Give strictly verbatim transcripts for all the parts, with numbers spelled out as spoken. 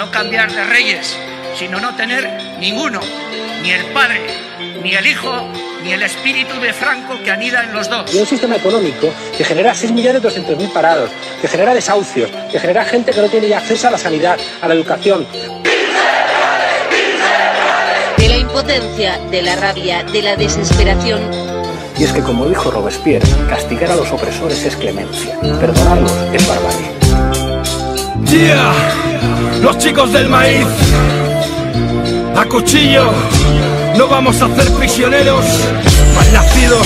no cambiar de reyes, sino no tener ninguno, ni el padre, ni el hijo, ni el espíritu de Franco que anida en los dos. Y un sistema económico que genera seis millones doscientos mil parados, que genera desahucios, que genera gente que no tiene ya acceso a la sanidad, a la educación. De la impotencia, de la rabia, de la desesperación. Y es que, como dijo Robespierre, castigar a los opresores es clemencia, perdonarlos es barbarie. Yeah, los chicos del maíz, a cuchillo, no vamos a hacer prisioneros malnacidos,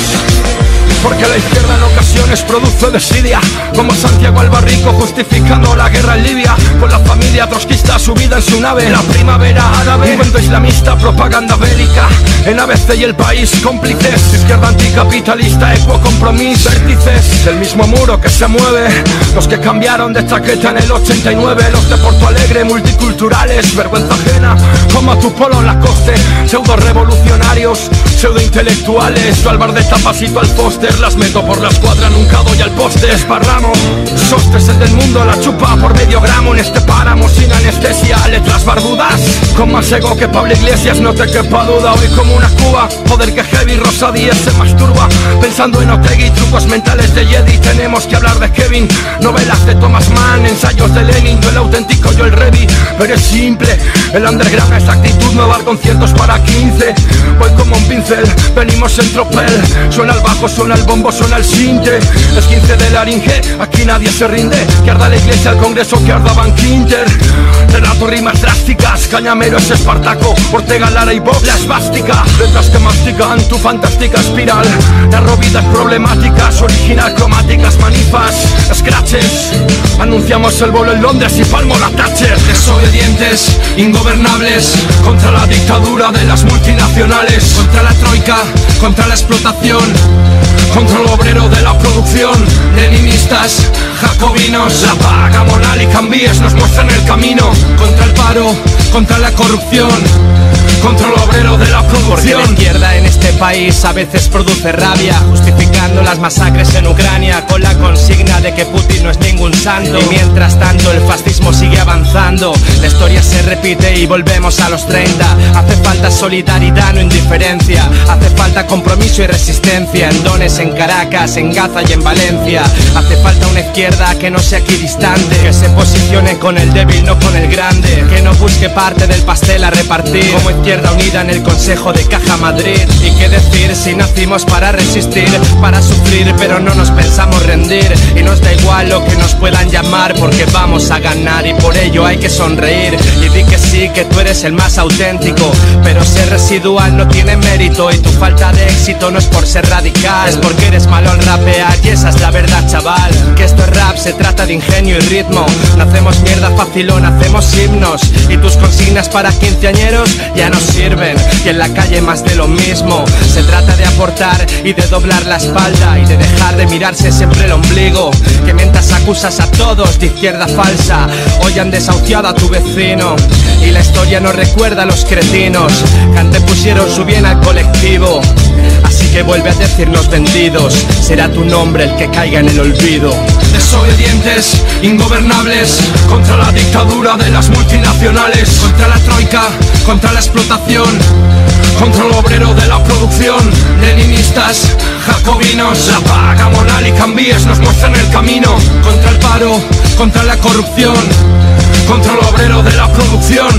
porque la izquierda en ocasiones produce desidia, como Santiago Albarrico justificando la guerra en Libia, con la familia trotskista subida en su nave, la primavera árabe, un cuento islamista, propaganda bélica, en A B C y El País cómplices, izquierda anticapitalista, equo compromiso, vértices del mismo muro que se mueve, los que cambiaron de chaqueta en el ochenta y nueve, los de Porto Alegre, multiculturales, vergüenza ajena, como a tu polo Lacoste, pseudo revolucionarios, pseudo intelectuales, yo al bar de tapasito al póster, las meto por la escuadra, nunca doy al poste, esparramo, sostes el del mundo, la chupa por medio gramo en este páramo sin anestesia, letras barbudas, con más ego que Pablo Iglesias, no te quepa duda, hoy como una cuba, joder que heavy, Rosa Díez se masturba, pensando en Otegi, trucos mentales de Jedi, tenemos que hablar de Kevin, novelas de Thomas Mann, ensayos de Lenin, yo el auténtico, yo el ready, pero es simple, el underground, esa actitud no dar conciertos para quince, voy como un pincel, venimos en tropel, suena el bajo, suena el bombo, suena el sinte, es quince de laringe, aquí nadie se rinde, que arda la iglesia, el congreso, que arda Van Quinter, relato rimas drásticas, Cañamero es Espartaco, Ortega, Lara y Vox, la esvástica, letras que mastican tu fantástica espiral, narro vidas problemáticas, original cromáticas, manifas, scratches, anunciamos el vuelo en Londres y palmo la Thatcher, desobedientes, ingobernables, contra la dictadura de las multinacionales, contra la troika, contra la explotación, contra el obrero de la producción, leninistas, jacobinos, la paga monal y Cambies nos muestran el camino, contra el paro, contra la corrupción, contra el obrero de la producción. Porque la izquierda en este país a veces produce rabia, justificando las masacres en Ucrania con la consigna de que Putin no es ningún santo. Y mientras tanto el fascismo sigue avanzando, la historia se repite y volvemos a los treinta. Hace falta solidaridad, no indiferencia, hace falta compromiso y resistencia, en Donetsk, en Caracas, en Gaza y en Valencia. Hace falta una izquierda que no sea equidistante, que se posicione con el débil, no con el grande, que no busque parte del pastel a repartir, como Izquierda Unida en el Consejo de Caja Madrid. Y qué decir si nacimos para resistir, para sufrir, pero no nos pensamos rendir, y nos da igual lo que nos puedan llamar, porque vamos a ganar y por ello hay que sonreír. Y di que sí, que tú eres el más auténtico, pero ser residual no tiene mérito, y tu falta de éxito no es por ser radical, es porque eres malo al rapear, y esa es la verdad, chaval. Que esto es rap, se trata de ingenio y ritmo, no hacemos mierda facilón, hacemos himnos, y tus consignas para quinceañeros ya no sirven, y en la calle más de lo mismo. Se trata de aportar y de doblar la espalda, y de dejar de mirarse siempre el ombligo, que mientras acusas a todos de izquierda falsa, hoy han desahuciado a tu vecino, y la historia no recuerda a los cretinos que antepusieron su bien al colectivo. Así que vuelve a decirnos vendidos, será tu nombre el que caiga en el olvido. Desobedientes, ingobernables, contra la dictadura de las multinacionales, contra la troika, contra la explotación, contra el obrero de la producción, leninistas, jacobinos, la paga monal y Cambies nos muestran el camino, contra el paro, contra la corrupción, contra el obrero de la producción.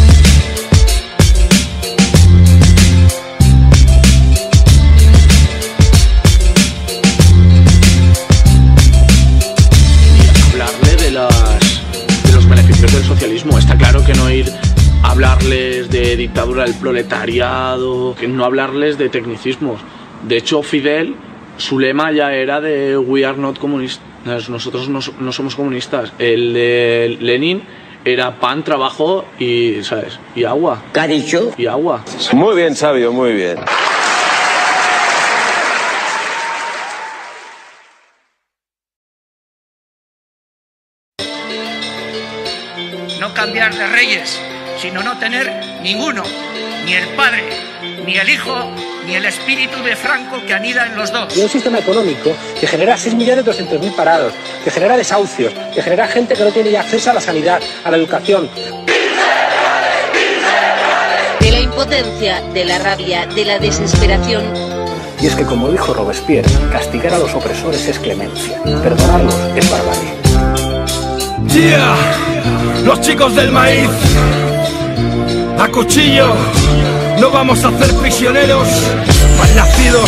Del socialismo, está claro que no ir a hablarles de dictadura del proletariado, que no hablarles de tecnicismos. De hecho, Fidel, su lema ya era de We are not communists, nosotros no, no somos comunistas. El de Lenin era pan, trabajo y, ¿sabes? Y agua. ¿Qué ha dicho? Y agua. Muy bien, Sabio, muy bien. No cambiar de reyes, sino no tener ninguno, ni el padre, ni el hijo, ni el espíritu de Franco que anida en los dos. Y un sistema económico que genera seis millones doscientos mil parados, que genera desahucios, que genera gente que no tiene ya acceso a la sanidad, a la educación. impotencia, de la rabia, de la desesperación. Y es que, como dijo Robespierre, castigar a los opresores es clemencia, perdonarlos es barbarie. Yeah, los chicos del maíz, a cuchillo, no vamos a hacer prisioneros malnacidos.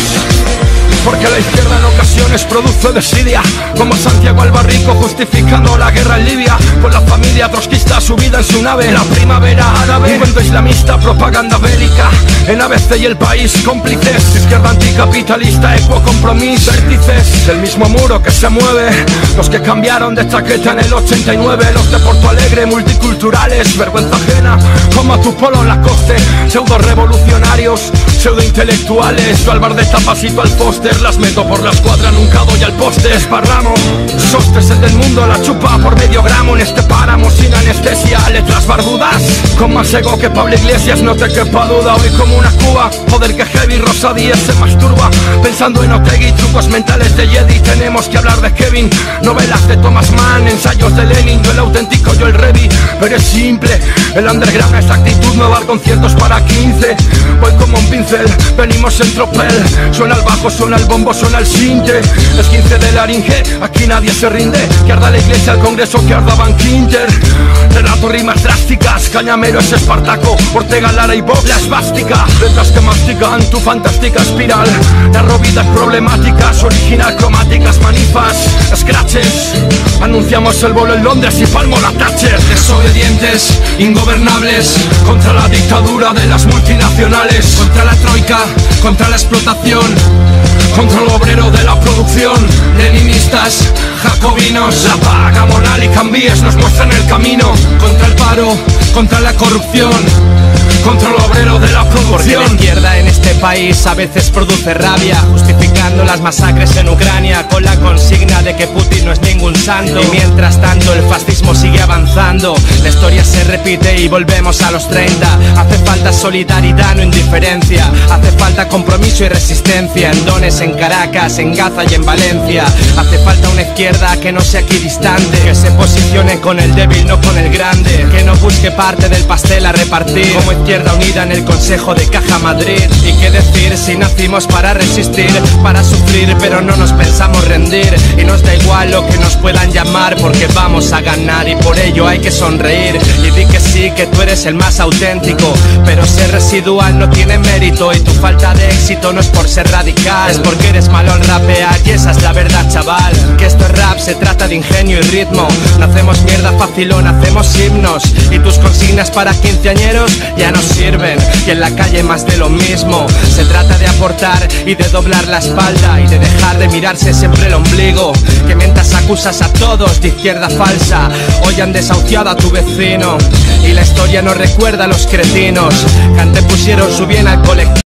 Porque la izquierda en ocasiones produce desidia, como Santiago Albarrico justificando la guerra en Libia, con la familia trotskista subida en su nave, la primavera árabe, un cuento islamista, propaganda bélica, en A B C y El País cómplices, izquierda anticapitalista, equo compromiso, vértices del mismo muro que se mueve, los que cambiaron de chaqueta en el ochenta y nueve, los de Porto Alegre, multiculturales, vergüenza ajena, como a tu polo en la coste, pseudo revolucionarios, pseudo intelectuales, yo al bar de tapasito al póster, las meto por la escuadra, nunca doy al poste, esparramo sostes el del mundo, la chupa por medio gramo en este páramo sin anestesia, letras barbudas, con más ego que Pablo Iglesias, no te quepa duda, hoy como una cuba, joder que heavy, Rosa Díez se masturba, pensando en Otegi, trucos mentales de Jedi, tenemos que hablar de Kevin, novelas de Thomas Mann, ensayos de Lenin, yo el auténtico, yo el ready, pero es simple, el underground, esta actitud no dar conciertos para quince, voy como un pincel, venimos en tropel, suena el bajo, suena el bombo, suena el sinte, es quince de laringe, aquí nadie se rinde, que arda la iglesia, el congreso, que arda Van Quinter, relato rimas drásticas, Cañamero es Espartaco, Ortega, Lara y Vox, la esvástica, letras que mastican tu fantástica espiral, la rovida es problemáticas, original cromáticas, manifas, scratches, anunciamos el vuelo en Londres y palmo la Thatcher, desobedientes, ingobernables, contra la dictadura de las multinacionales, contra la troika, contra la explotación, contra el obrero de la producción, leninistas, jacobinos, la paga, Monal y Cambies nos muestran el camino, contra el paro, contra la corrupción, contra el obrero de la producción. Porque la izquierda en este país a veces produce rabia, justificando las masacres en Ucrania con la consigna de que Putin no es ningún santo. Y mientras tanto el fascismo sigue avanzando, la historia se repite y volvemos a los treinta. Hace falta solidaridad, no indiferencia, hace falta compromiso y resistencia en Donetsk, en Caracas, en Gaza y en Valencia. Hace falta una izquierda que no sea equidistante, que se posicione con el débil, no con el grande, que no busque parte del pastel a repartir, como Izquierda Unida en el Consejo de Caja Madrid. Y qué decir si nacimos para resistir, para sufrir, pero no nos pensamos rendir, y nos da igual lo que nos puedan llamar, porque vamos a ganar y por ello hay que sonreír. Y di que sí, que tú eres el más auténtico, pero ser residual no tiene mérito, y tu falta de éxito no es por ser radical, es porque eres malo al rapear, y esa es la verdad, chaval. Que esto es rap, se trata de ingenio y ritmo, no hacemos mierda facilón, hacemos himnos, y tus consignas para quinceañeros ya no sirven, y en la calle más de lo mismo. Se trata de aportar y de doblar la espalda, y de dejar de mirarse siempre el ombligo, que mientras acusas a todos de izquierda falsa, hoy han desahuciado a tu vecino, y la historia no recuerda a los cretinos que antepusieron su bien al colectivo.